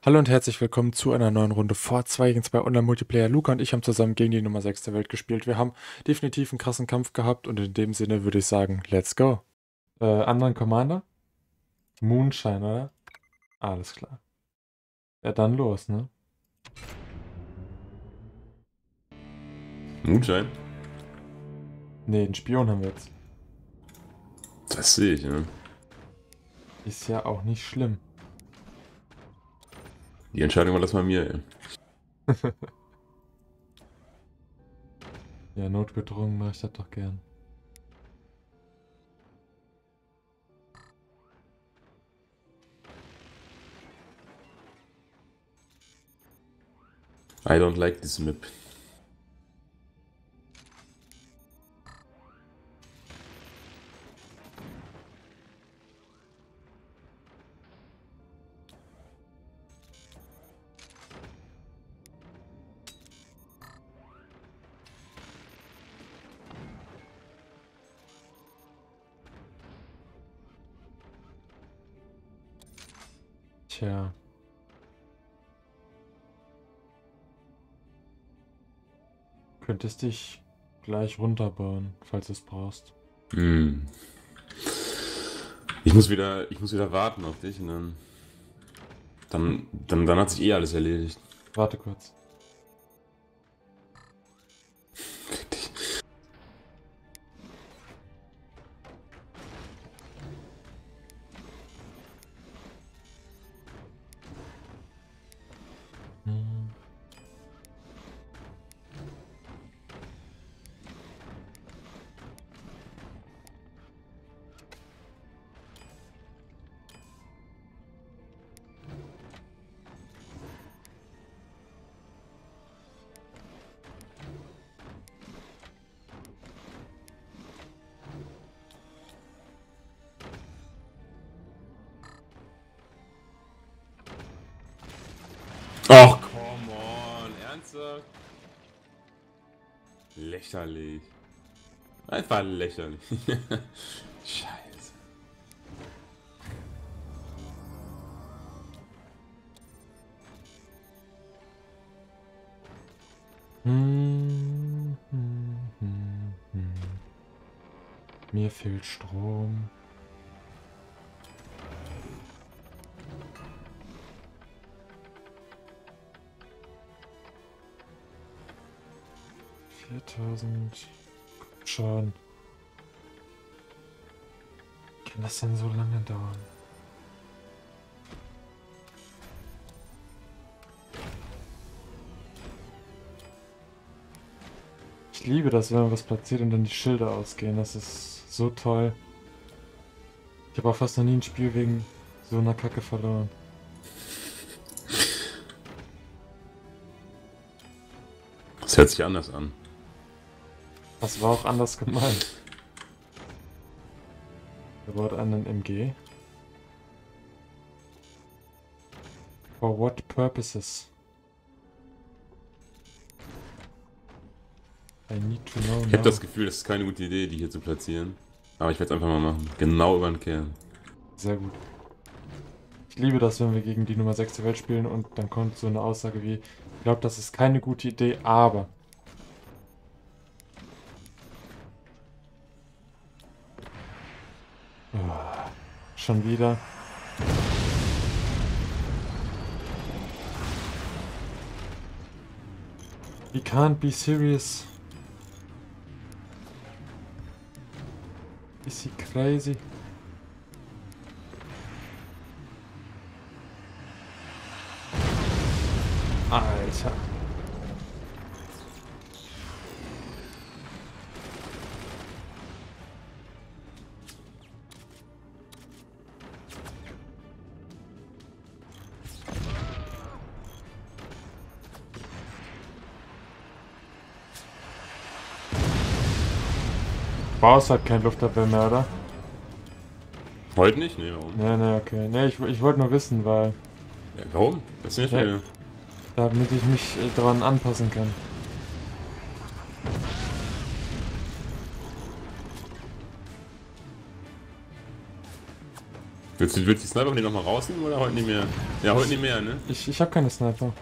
Hallo und herzlich willkommen zu einer neuen Runde Fort 2 gegen 2 Online-Multiplayer. Luca und ich haben zusammen gegen die Nummer 6 der Welt gespielt. Wir haben definitiv einen krassen Kampf gehabt und in dem Sinne würde ich sagen, let's go. Anderen Commander? Moonshine, oder? Alles klar. Ja, dann los, ne? Mutschein? Ne, den Spion haben wir jetzt. Das sehe ich, ja. Ist ja auch nicht schlimm. Die Entscheidung war das mal mir, ey. Ja, notgedrungen mache ich das doch gern. I don't like this map. Tja. Könntest dich gleich runterbauen, falls du es brauchst. Hm. Ich muss wieder warten auf dich und dann hat sich eh alles erledigt. Warte kurz. Hm. Ach, come on, ernsthaft? Lächerlich. Einfach lächerlich. Scheiße. Mir fehlt Strom. $4000. Schon. Kann das denn so lange dauern? Ich liebe das, wenn man was platziert und dann die Schilder ausgehen. Das ist so toll. Ich habe auch fast noch nie ein Spiel wegen so einer Kacke verloren. Das hört sich anders an. Das war auch anders gemeint. Er baut einen MG. For what purposes? I need to know Ich habe now. das Gefühl, das ist keine gute Idee, die hier zu platzieren. Aber ich werde es einfach mal machen. Genau über den Kern. Sehr gut. Ich liebe das, wenn wir gegen die Nummer 6 der Welt spielen und dann kommt so eine Aussage wie, ich glaube, das ist keine gute Idee, aber... Schon wieder. You can't be serious. Is he crazy? Alter. Brauchst halt keine Luftabwehr mehr, oder? Heute nicht? Nee, warum? Ne, okay. Ne, ich wollte nur wissen, weil... Ja, warum? Das ist nicht Ja, mehr. damit ich mich dran anpassen kann. Willst du die Sniper von dir nochmal rausnehmen oder heute nicht mehr? Ja, heute nicht mehr, ne? Ich habe keine Sniper.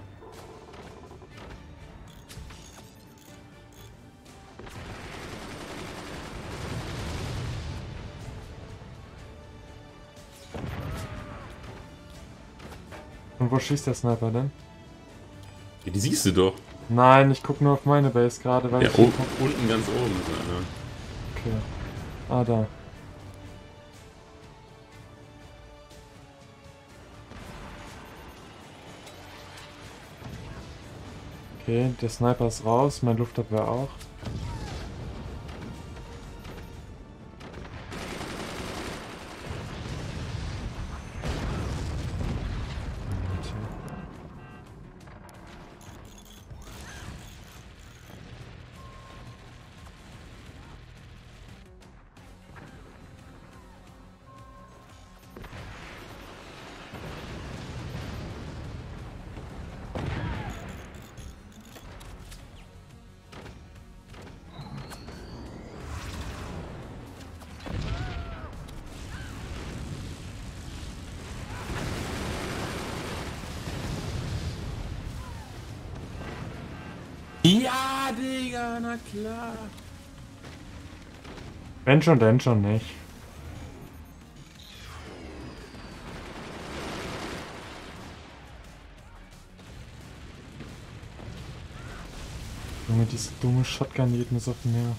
Und wo schießt der Sniper denn? Ja, die siehst du doch. Nein, ich guck nur auf meine Base gerade, weil Ja, ich... unten ganz oben ist einer. Okay. Ah, da. Okay, der Sniper ist raus, mein Luftabwehr auch. Ja, Digga, na klar. Wenn schon, denn schon nicht. Junge, diese dumme Shotgun geht mir so auf den Nerv.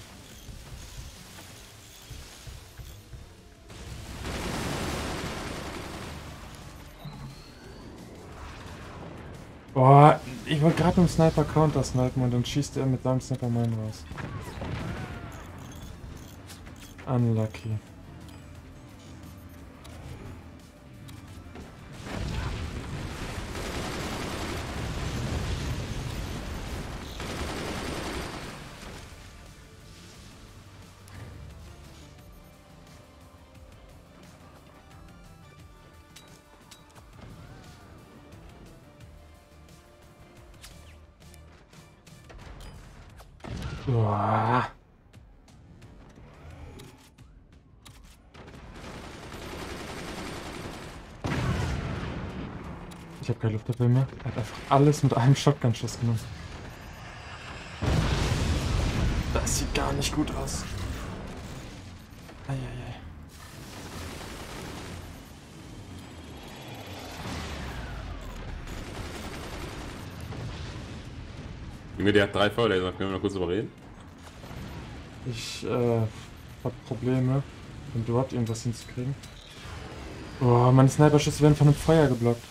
Boah, ich wollte gerade mit dem Sniper Counter snipen und dann schießt er mit seinem Sniper meinen raus. Unlucky. Boah. Ich habe keine Luftabwehr mehr. Er hat einfach alles mit einem Shotgun-Schuss genommen. Das sieht gar nicht gut aus. Eieiei. Junge, der hat 3 Feuerlaser, können wir noch kurz drüber reden? Ich hab Probleme, um dort irgendwas hinzukriegen. Boah, meine Sniper-Schüsse werden von dem Feuer geblockt.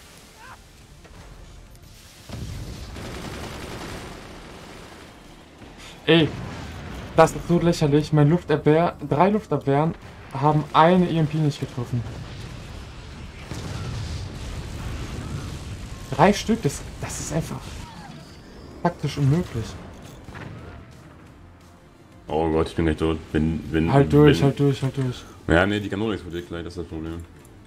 Ey, das ist so lächerlich. Mein Luftabwehr, 3 Luftabwehren haben eine EMP nicht getroffen. 3 Stück, das ist einfach taktisch unmöglich. Oh Gott, ich bin gleich tot. Halt durch, halt durch, halt durch. Ja, ne, die Kanone explodiert gleich, das ist das Problem.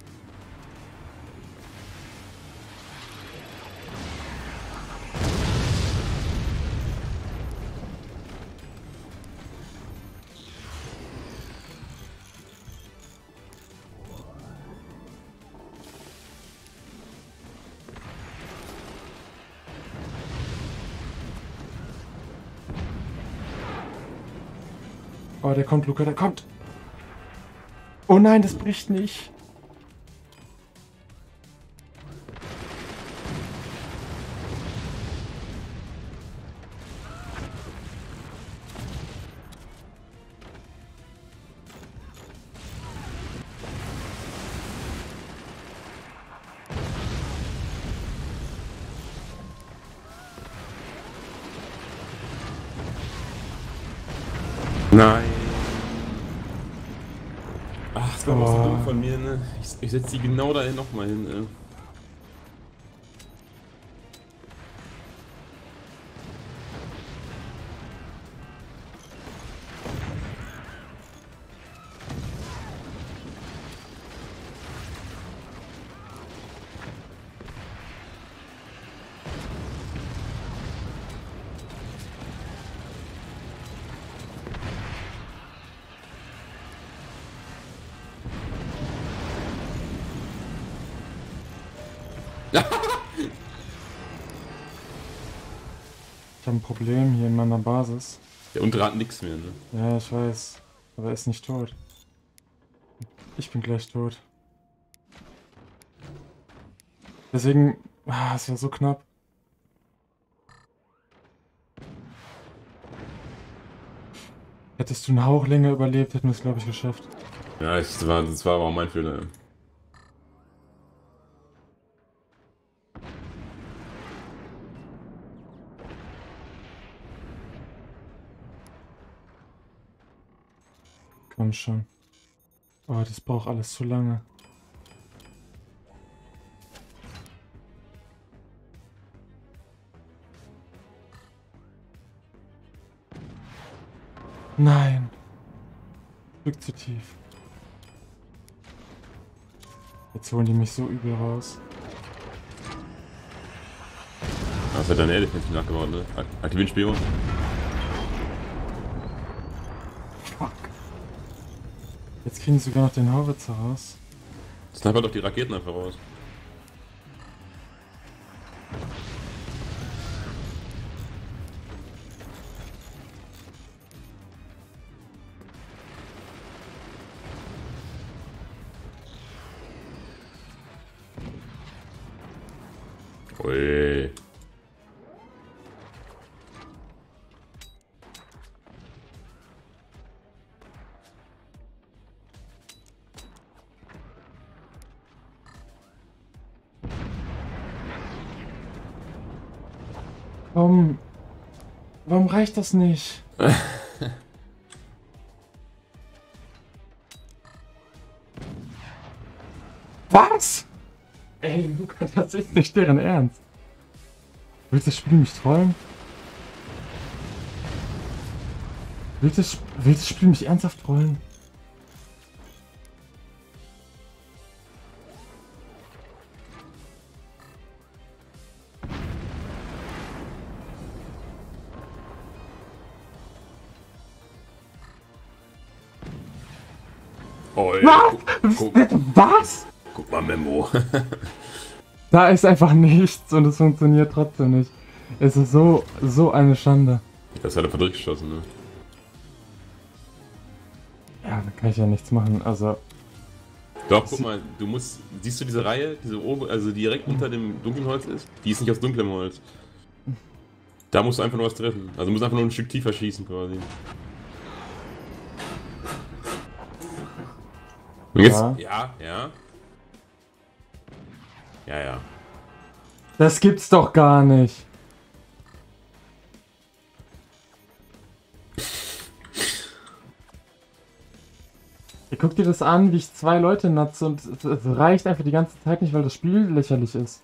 Oh, der kommt, Luca, der kommt. Oh nein, das bricht nicht. Nein. Ach, das war auch so Oh. dumm von mir, ne? Ich setze die genau dahin nochmal hin, ey. Ich habe ein Problem hier in meiner Basis. Der untere hat nix mehr, ne? Ja, ich weiß. Aber er ist nicht tot. Ich bin gleich tot. Deswegen... Ah, es war so knapp. Hättest du einen Hauch länger überlebt, hätten wir es, glaube ich, geschafft. Ja, das war aber auch mein Fehler. Komm schon. Oh, das braucht alles zu lange. Nein. Glück zu tief. Jetzt holen die mich so übel raus. Das hat deine Defensiv nachgebaut, ne? Aktivieren Spion. Fuck. Jetzt kriegen sie sogar noch den Haubitzer raus. Sniper doch die Raketen einfach raus. Ui. Warum reicht das nicht? Was? Ey, Luca, das ist nicht deren Ernst. Willst du das Spiel mich trollen? Willst du das Spiel mich ernsthaft trollen? Ui. Was? Guck mal, Memo. Da ist einfach nichts und es funktioniert trotzdem nicht. Es ist so eine Schande. Das hat er verdurchgeschossen, ne? Ja, da kann ich ja nichts machen, also... Doch, guck mal, du musst. Siehst du diese Reihe, diese oben, also die direkt unter dem dunklen Holz ist? Die ist nicht aus dunklem Holz. Da musst du einfach nur was treffen. Also du musst einfach nur ein Stück tiefer schießen quasi. Und jetzt. Ja. Ja. Das gibt's doch gar nicht. Guck dir das an, wie ich 2 Leute natze und es reicht einfach die ganze Zeit nicht, weil das Spiel lächerlich ist.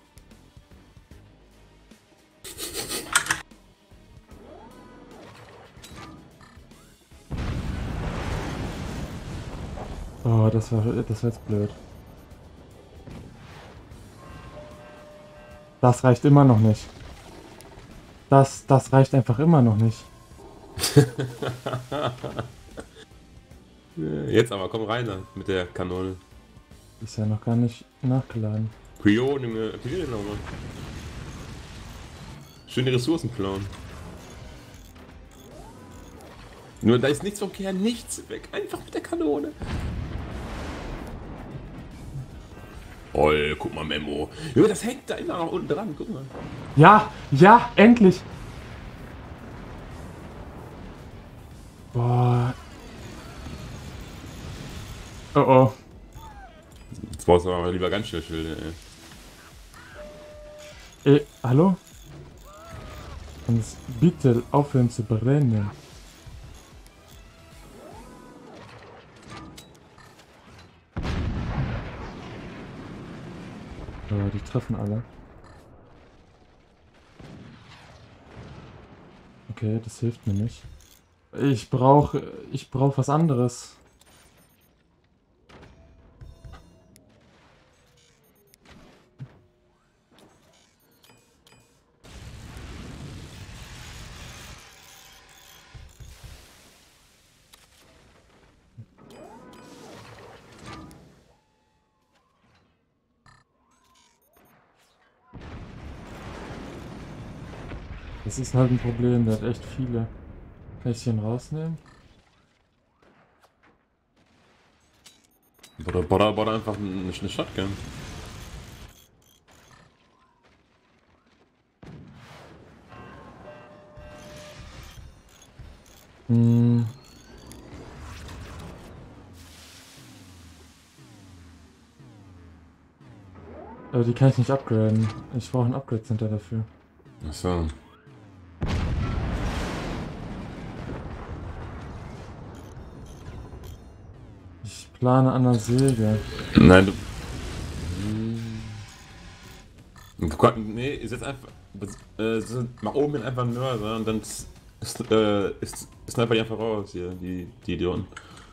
Oh, das war jetzt blöd. Das reicht immer noch nicht. Das reicht einfach immer noch nicht. Jetzt aber, komm rein da mit der Kanone. Ist ja noch gar nicht nachgeladen. Prion, Junge, aktivier den nochmal. Schön die Ressourcen klauen. Nur da ist nichts vom Kern, nichts weg. Einfach mit der Kanone. Oh, guck mal, Memo. Junge, das hängt da immer noch unten dran, guck mal. Ja, endlich. Boah. Oh. Jetzt brauchst du aber lieber ganz schnell Schilde, ey. Hallo? Kannst bitte aufhören zu brennen? Oh, die treffen alle. Okay, das hilft mir nicht. Ich brauch was anderes. Das ist halt ein Problem, der hat echt viele. Kann ich den rausnehmen? Bau da einfach eine Shotgun. Hm. Aber die kann ich nicht upgraden. Ich brauche ein Upgrade Center dafür. Achso. Ich plane an der Säge. Nein, du. Nee, ist jetzt einfach. Mach oben hin einfach einen Mörser und dann ist Sniper die einfach raus hier, die Idioten.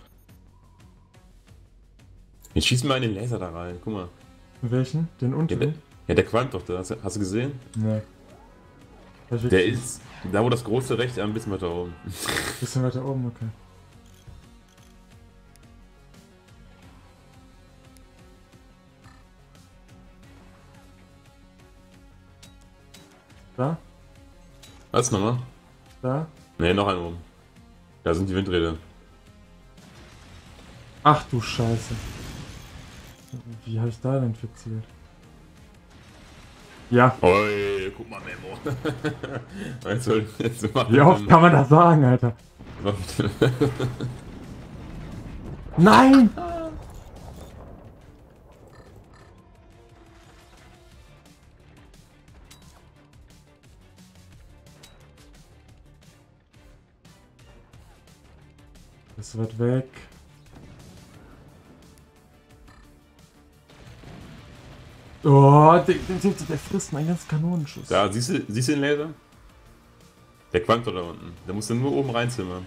Jetzt schießen wir in den Laser da rein, guck mal. Welchen? Den unteren? Ja, der qualmt doch da, hast du gesehen? Nee. Der ist da, wo das große Rechte ein bisschen weiter oben. Bisschen weiter oben, okay. Da? Was nochmal? Da? Ne, noch einen oben. Da sind die Windräder. Ach du Scheiße. Wie habe ich da denn fixiert? Ja. Oi, guck mal, Memo. Jetzt mach Wie oft kann man das sagen, Alter? Nein! Das wird weg. Oh, der frisst meinen ganzen Kanonenschuss. Da, siehst du den Laser? Der qualmt doch da unten. Der muss dann nur oben reinzimmern.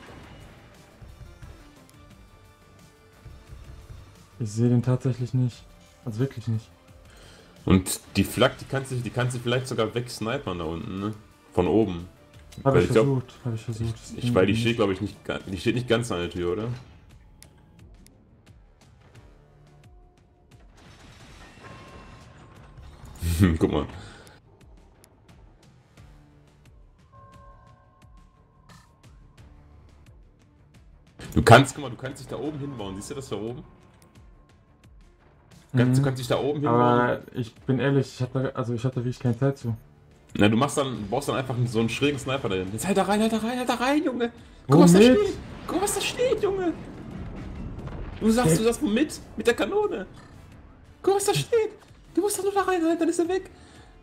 Ich sehe den tatsächlich nicht. Also wirklich nicht. Und die Flak, die kannst du vielleicht sogar wegsnipern da unten, ne? Von oben. Habe ich versucht, habe ich versucht. Weil die steht, glaube ich, nicht ganz an der Tür, oder? Guck mal. Guck mal, du kannst dich da oben hinbauen. Siehst du das da oben? Du kannst dich da oben hinbauen. Aber ich bin ehrlich, ich hab da wirklich keine Zeit zu. Na, baust dann einfach so einen schrägen Sniper da hin. Jetzt halt da rein, Junge! Guck, was da steht! Guck, was da steht, Junge! Du sagst mit der Kanone! Guck, was da steht! Du musst da nur da rein, dann ist er weg!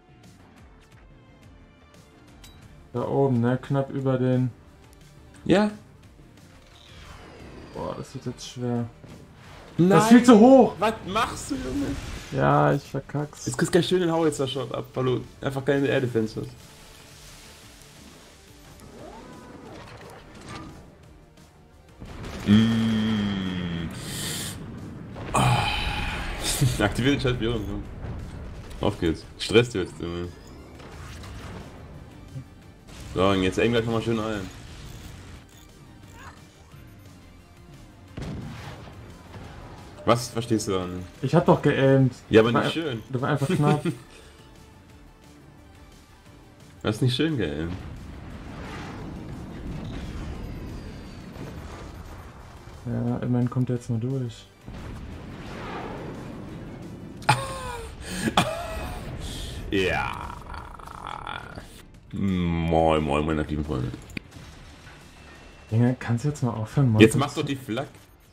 Da oben, ne? Knapp über den... Ja? Boah, das wird jetzt schwer. Nein! Das ist viel zu hoch! Was machst du, Junge? Ja, ich verkack's. Jetzt kriegst du gleich schön den Howitzer-Shot ab, weil du einfach keine Air-Defense hast. Aktiviere den scheiß Biom. Auf geht's. Stresst jetzt. So, und jetzt aim gleich nochmal schön ein. Was verstehst du dann? Ich hab doch geaimt. Ja, aber nicht schön. Du war einfach knapp. Das ist nicht schön geaimt. Ja, immerhin kommt er jetzt mal durch. Ja. Moin, meine lieben Freunde. Junge, kannst du jetzt mal aufhören, Mann? Jetzt machst du die Flak.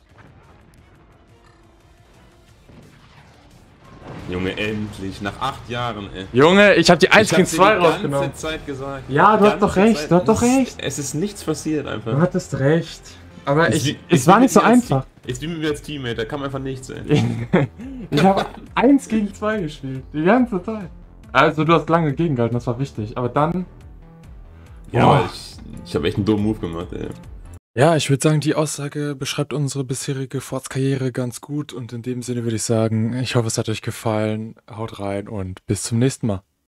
Junge, endlich, nach 8 Jahren, ey. Junge, ich hab die 1 gegen 2 rausgenommen. Ich hab die ganze Zeit gesagt. Ja, du hast doch recht, du hast doch recht. Es ist nichts passiert einfach. Du hattest recht. Aber es war nicht so einfach. Jetzt wie mit mir als Teammate, da kann man einfach nichts, ey. Ich habe 1 gegen 2 gespielt, die ganze Zeit. Also du hast lange gegengehalten, das war wichtig. Aber dann... Ja, aber ich habe echt einen dummen Move gemacht, ey. Ja, ich würde sagen, die Aussage beschreibt unsere bisherige Forts-Karriere ganz gut. Und in dem Sinne würde ich sagen, ich hoffe, es hat euch gefallen. Haut rein und bis zum nächsten Mal.